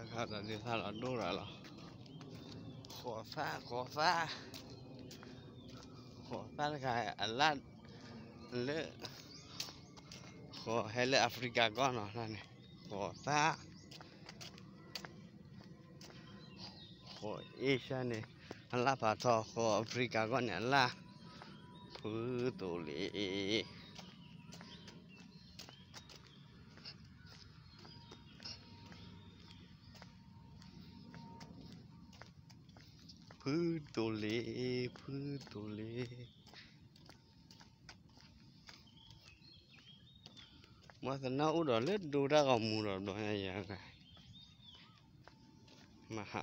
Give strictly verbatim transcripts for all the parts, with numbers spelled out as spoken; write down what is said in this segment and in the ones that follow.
khá là đi xa là đu rồi là khó phá khó phá khó phá cái anh lát lỡ khó hay là Africa con nó này khó phá khó Asia này anh lát phá thọ khó Africa con này anh lát phứ tổ lệ phứ tổ lệ phứ tổ lệ mà thằng nào cũng đó lết đu ra gầm mù rồi đó hay vậy cái mà hạ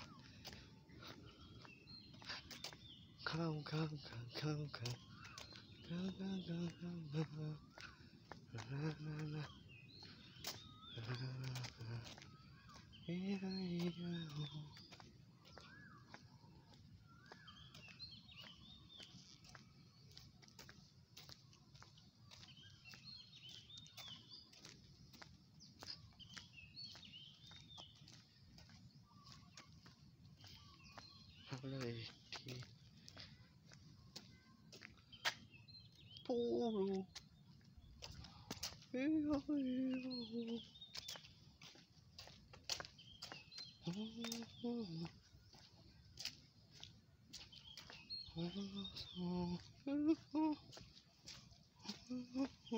không không không không không không không không không không la la laเลยทีปูเฮ้ยเฮ้ยโอ้โหโอ้โห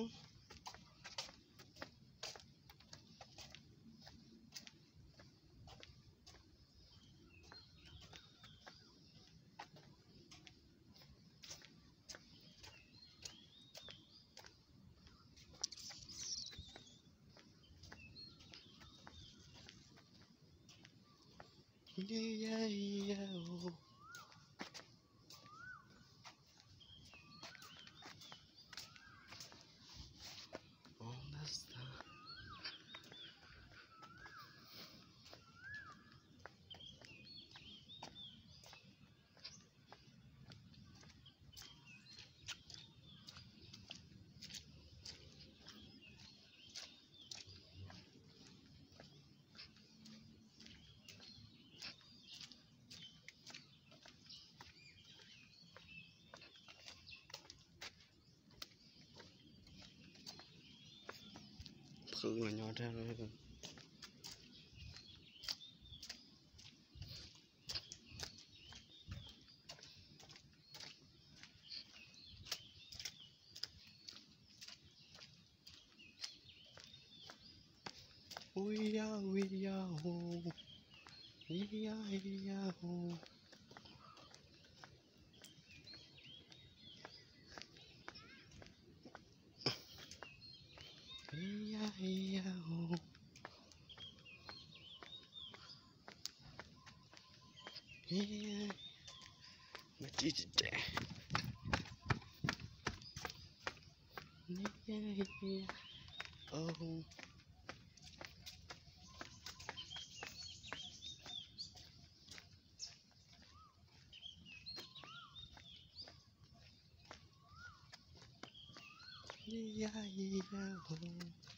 yeah, yeah, yeah, oh. On the star. Khử là nhỏ theo đấy. Ui ya ui ya ho, ui ya ui ya ho. Ui ya ui ya ho. Yeah, mà chỉ trẻ. Yeah, yeah. Oh. Yeah, yeah, oh.